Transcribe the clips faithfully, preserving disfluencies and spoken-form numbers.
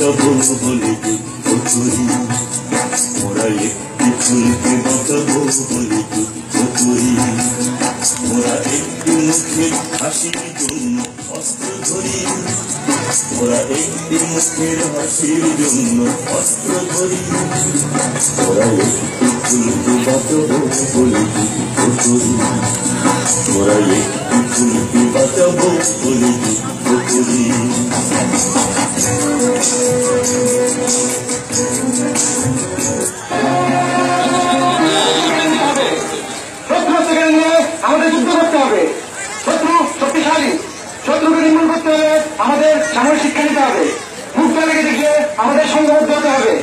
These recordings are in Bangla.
বাঁচাবো বলে যুদ্ধ করি, ওরা একটি ফুলকে বাঁচাবো বলে যুদ্ধ করি, ওরা একটি মুখের হাসির জন্য অস্ত্র ধরি, ওরা একটি মুখের হাসির জন্য অস্ত্র ধরি, ওরা একটি ফুলকে বাঁচাবো বলে যুদ্ধ করি, ওরা একটি ফুলকে বাঁচাবো বলে যুদ্ধ করি। আমাদের যুদ্ধ করতে হবে, শত্রু শক্তিশালী, শত্রুকে নির্মূল করতে হলে আমাদের সামরিক শিক্ষা নিতে হবে, মুখটা লেগে দেখে আমাদের সংঘবদ্ধ হতে হবে।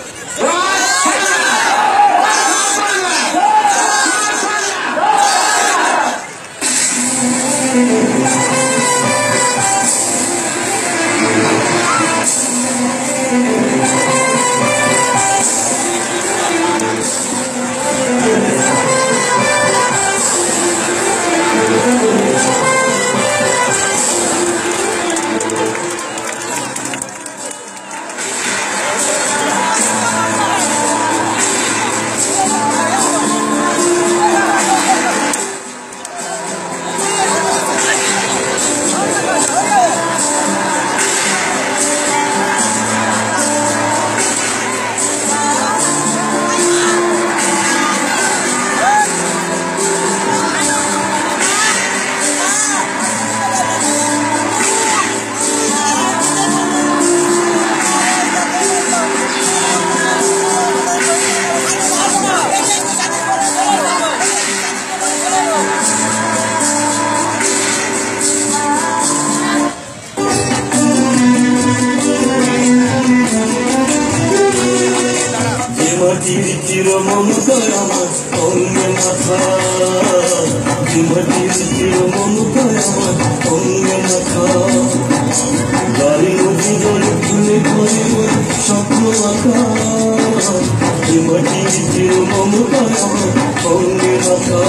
মাটির চির মমতায় আমার অঙ্গে মাথা, মাটির চির মমতায় আমার অঙ্গে মাথা, গাড়ি নদী জল ফুলে ঘরে স্বপ্ন আঁকা, মাটির চির মমতায় আমার অঙ্গে মাথা,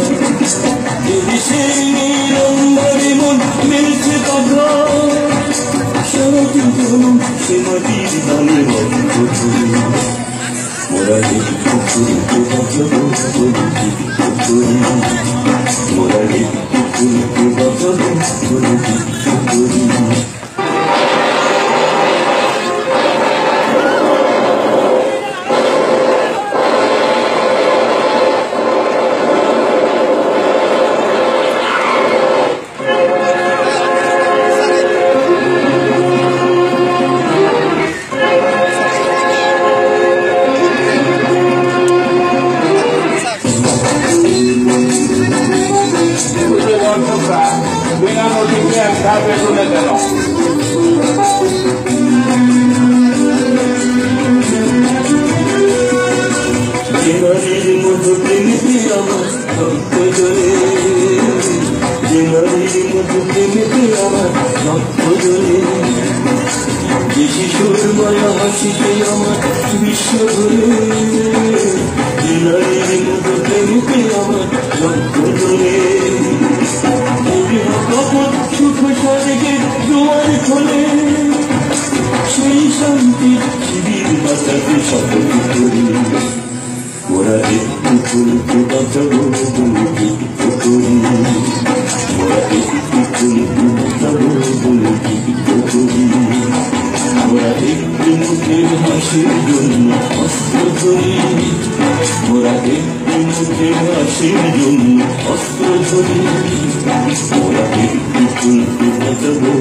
সেই নিরম্বরে মন মেলছে কথা, সারাটি জনম সে মাটির দানে বন্ধ করি, ওরা একটু ফুলকে বাঁচাবো বলে যুদ্ধ করি, ওরা একটু ফুলকে বাঁচাবো বলে যুদ্ধ করি। Venga, no te creas, sabes dónde te lo. Jinari's mudhu premiti amar rokto jole, Jinari's mudhu premiti amar rokto jole, je shishur maya hasite amar bishwa jole, Jinari's mudhu premiti amar rokto jole, কপট সুখ স্বর্গে জোয়ার খোলে, সেই শান্তি শিবির বাঁচাতে শপথ করি, ওরা একটু ফুলকে বাঁচাবো বলে যুদ্ধ করি, ওরা একটু ফুলকে বাঁচাবো বলে যুদ্ধ করি, ওরা একটু মুখের হাসির জন্য অস্ত্র ধরি, ওরা একটু মুখের হাসির জন্য অস্ত্র ধরি, ওরা একটু ফুলকে বাঁচাবো